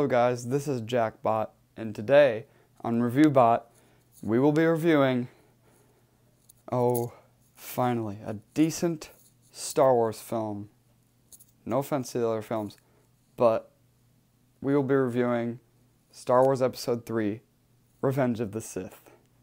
Hello guys, this is Jackbot, and today on ReviewBot we will be reviewing, finally, a decent Star Wars film. No offense to the other films, but we will be reviewing Star Wars Episode 3, Revenge of the Sith.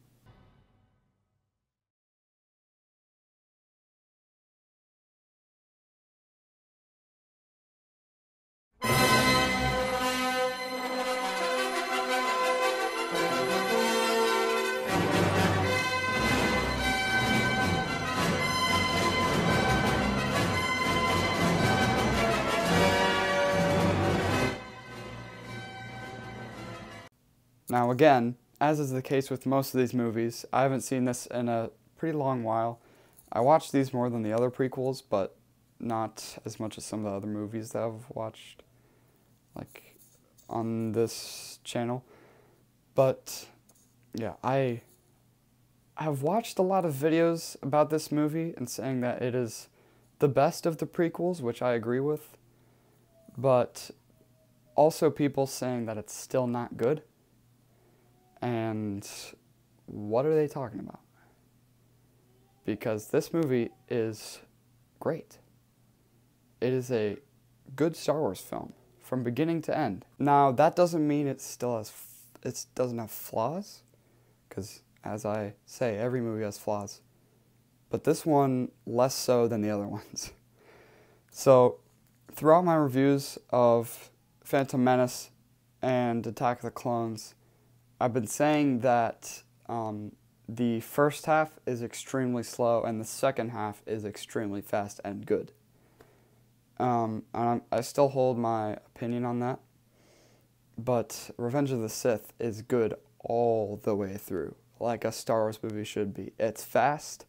Now again, as is the case with most of these movies, I haven't seen this in a pretty long while. I watched these more than the other prequels, but not as much as some of the other movies that I've watched, like, on this channel. But, yeah, I have watched a lot of videos about this movie and saying that it is the best of the prequels, which I agree with, but also people saying that it's still not good. And what are they talking about? Because this movie is great. It is a good Star Wars film from beginning to end. Now, that doesn't mean it doesn't have flaws, because as I say, every movie has flaws. But this one less so than the other ones. So, throughout my reviews of Phantom Menace and Attack of the Clones, I've been saying that the first half is extremely slow and the second half is extremely fast and good. And I still hold my opinion on that, but Revenge of the Sith is good all the way through, like a Star Wars movie should be. It's fast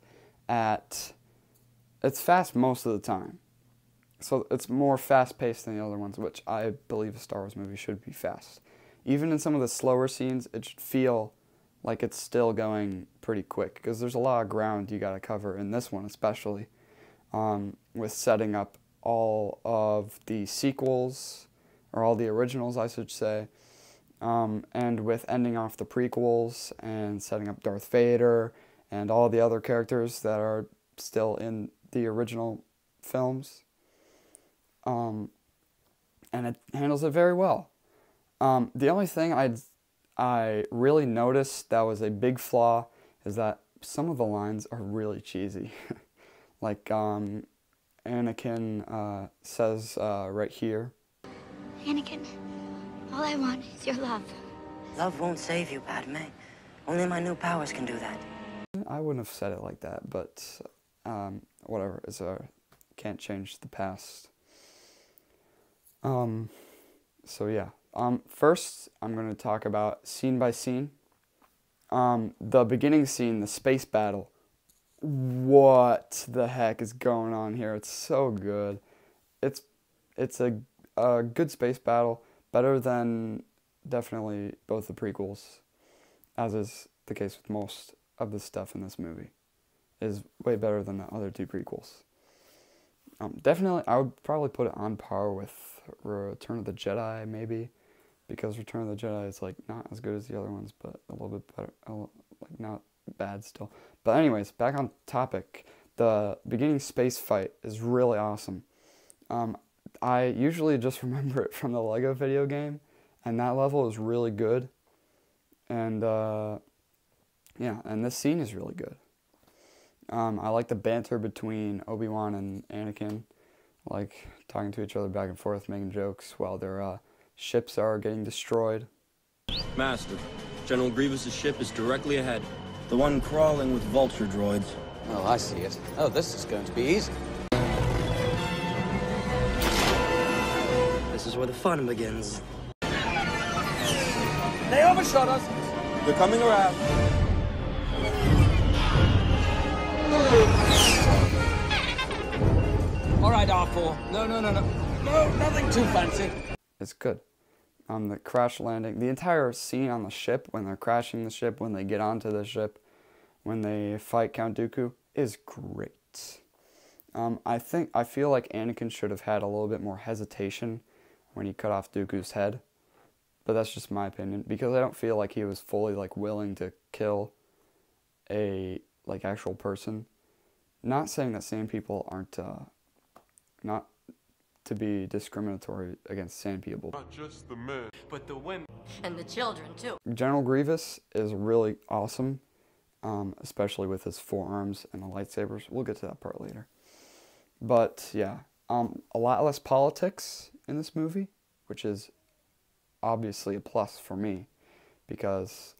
most of the time. So it's more fast-paced than the other ones, which I believe a Star Wars movie should be fast. Even in some of the slower scenes, it should feel like it's still going pretty quick, because there's a lot of ground you got to cover in this one, especially with setting up all of the sequels, or all the originals, I should say, and with ending off the prequels and setting up Darth Vader and all the other characters that are still in the original films. And it handles it very well. The only thing I really noticed that was a big flaw is that some of the lines are really cheesy. Like, Anakin says right here. Anakin, all I want is your love. Love won't save you, Padme. Only my new powers can do that. I wouldn't have said it like that, but whatever. Can't change the past. So yeah. First, I'm going to talk about scene by scene. The beginning scene, the space battle. What the heck is going on here? It's so good. It's a good space battle, better than definitely both the prequels, as is the case with most of the stuff in this movie. It is way better than the other two prequels. Definitely, I would probably put it on par with Return of the Jedi, maybe. Because Return of the Jedi is, like, not as good as the other ones, but a little bit better, like, not bad still. But anyways, back on topic, the beginning space fight is really awesome. I usually just remember it from the Lego video game, and that level is really good. And, yeah, and this scene is really good. I like the banter between Obi-Wan and Anakin, like, talking to each other back and forth, making jokes while they're, ships are getting destroyed. Master, General Grievous' ship is directly ahead. The one crawling with vulture droids. Oh, I see it. Oh, this is going to be easy. This is where the fun begins. They overshot us! They're coming around. All right, R4. No, nothing too fancy. It's good. The crash landing, the entire scene on the ship, when they're crashing the ship, when they get onto the ship, when they fight Count Dooku, is great. I feel like Anakin should have had a little bit more hesitation when he cut off Dooku's head. but that's just my opinion, because I don't feel like he was fully like willing to kill a like actual person. Not saying that sand people aren't not to be discriminatory against sand people. Not just the men, but the women. And the children, too. General Grievous is really awesome, especially with his forearms and the lightsabers. We'll get to that part later. But yeah, a lot less politics in this movie, which is obviously a plus for me, because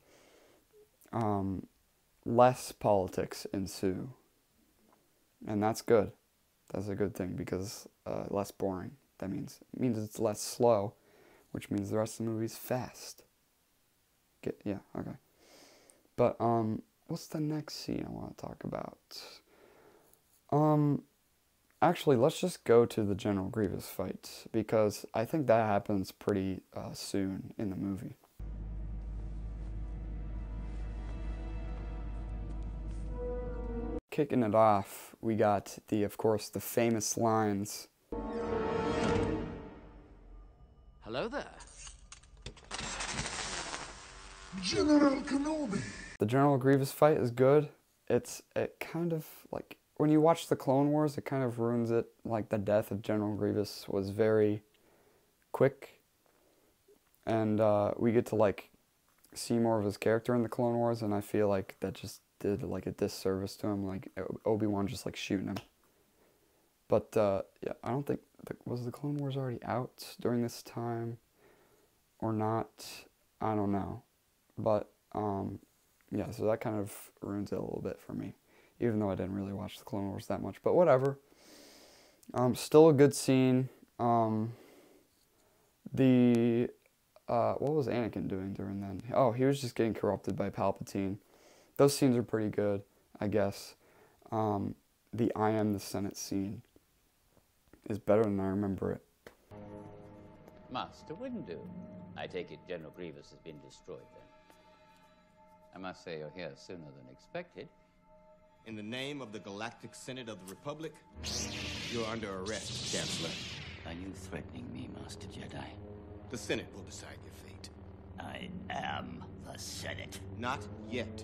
less politics ensue. And that's good. That's a good thing, because less boring. That means it's less slow, which means the rest of the movie's fast. Yeah, okay. But what's the next scene I want to talk about? Actually, let's just go to the General Grievous fight, because I think that happens pretty soon in the movie. Kicking it off, we got of course, the famous lines. Hello there. General Kenobi. The General Grievous fight is good. It kind of, like, when you watch the Clone Wars, it kind of ruins it. Like, the death of General Grievous was very quick. And we get to, like, see more of his character in the Clone Wars, and I feel like that just did, like, a disservice to him. Like, Obi-Wan just, like, shooting him. But, yeah, I don't think, was the Clone Wars already out during this time? Or not? I don't know. But, yeah, so that kind of ruins it a little bit for me. Even though I didn't really watch the Clone Wars that much. But whatever. Still a good scene. What was Anakin doing during then? Oh, he was just getting corrupted by Palpatine. Those scenes are pretty good, I guess. The I am the Senate scene is better than I remember it. Master Windu. I take it General Grievous has been destroyed then. I must say you're here sooner than expected. In the name of the Galactic Senate of the Republic, you're under arrest, Chancellor. Are you threatening me, Master Jedi? The Senate will decide your fate. I am the Senate. Not yet.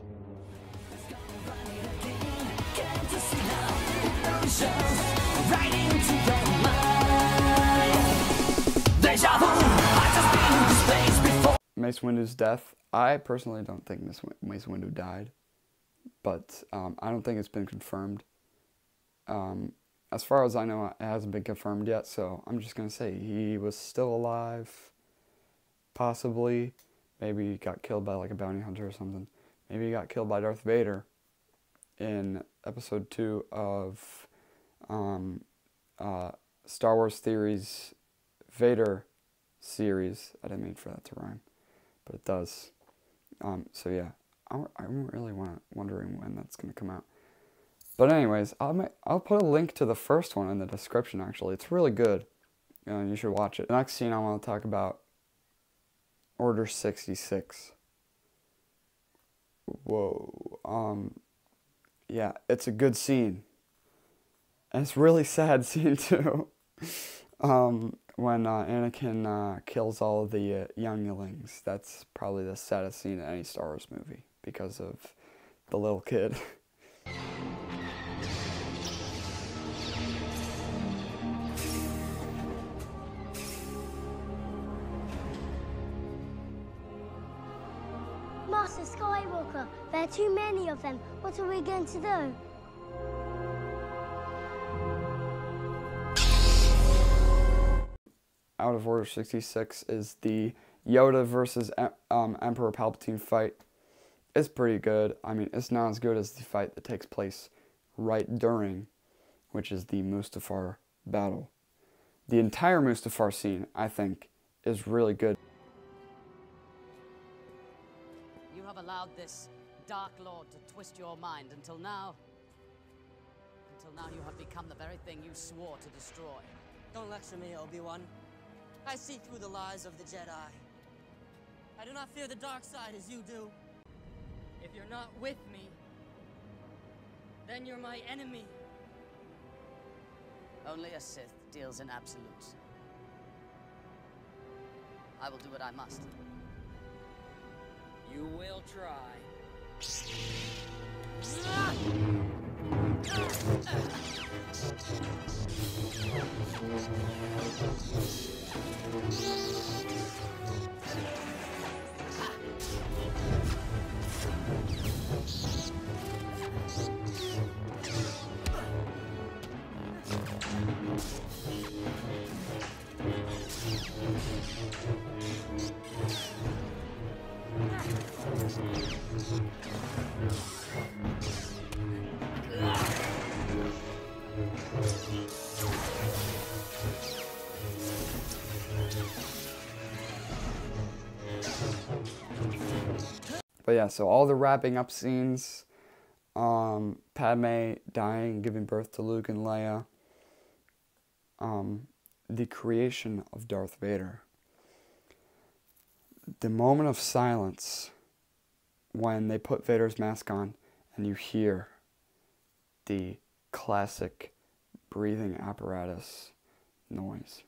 Mace Windu's death. I personally don't think Mace Windu died, but I don't think it's been confirmed. As far as I know, it hasn't been confirmed yet, so I'm just going to say he was still alive, possibly. Maybe he got killed by like a bounty hunter or something. Maybe he got killed by Darth Vader in episode 2 of Star Wars Theories Vader series. I didn't mean for that to rhyme, but it does. So yeah, I'm really wondering when that's going to come out. But anyways, I'll put a link to the first one in the description, actually. It's really good. You should watch it. The next scene I want to talk about, Order 66. Whoa. Yeah, it's a good scene. And it's a really sad scene, too. When Anakin kills all of the younglings. That's probably the saddest scene in any Star Wars movie, because of the little kid. Master Skywalker, there are too many of them. What are we going to do? Out of Order 66 is the Yoda versus Emperor Palpatine fight. It's pretty good. I mean, it's not as good as the fight that takes place right during, which is the Mustafar battle. The entire Mustafar scene, I think, is really good. You have allowed this Dark Lord to twist your mind until now. Until now you have become the very thing you swore to destroy. Don't lecture me, Obi-Wan. I see through the lies of the Jedi. I do not fear the dark side as you do. If you're not with me, then you're my enemy. Only a Sith deals in absolutes. I will do what I must. You will try. But yeah, so all the wrapping up scenes, Padme dying, giving birth to Luke and Leia, the creation of Darth Vader, the moment of silence when they put Vader's mask on and you hear the classic breathing apparatus noise.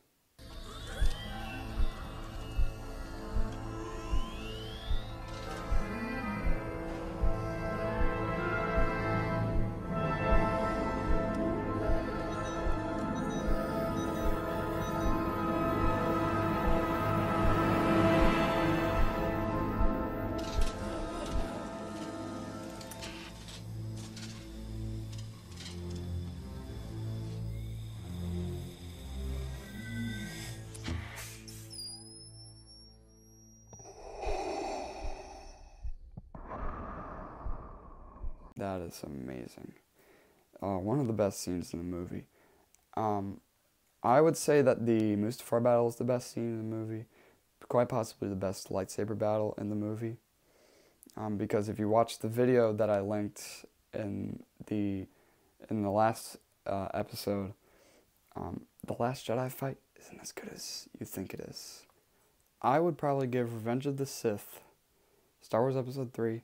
That is amazing. One of the best scenes in the movie. I would say that the Mustafar battle is the best scene in the movie. Quite possibly the best lightsaber battle in the movie. Because if you watch the video that I linked in the last episode, the Last Jedi fight isn't as good as you think it is. I would probably give Revenge of the Sith, Star Wars Episode 3,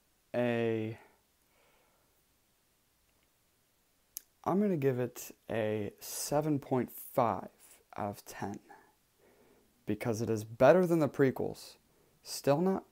I'm going to give it a 7.5 out of 10 because it is better than the prequels. Still not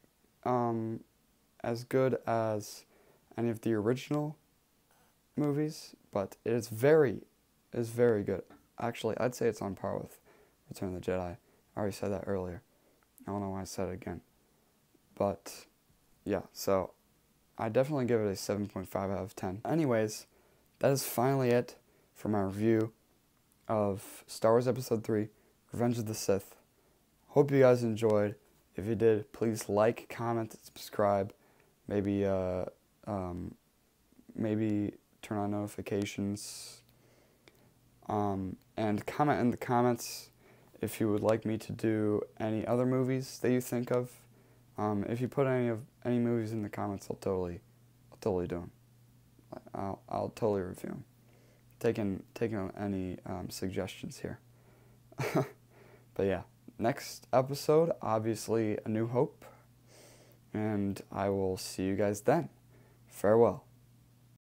as good as any of the original movies, but it is very good. Actually, I'd say it's on par with Return of the Jedi. I already said that earlier. I don't know why I said it again. But yeah, so I definitely give it a 7.5 out of 10. Anyways, that is finally it for my review of Star Wars Episode 3, Revenge of the Sith. Hope you guys enjoyed. If you did, please like, comment, subscribe. Maybe maybe turn on notifications. And comment in the comments if you would like me to do any other movies that you think of. If you put any movies in the comments, I'll totally do them. I'll totally review them. Taking any suggestions here. But yeah, next episode, obviously A New Hope, and I will see you guys then. Farewell.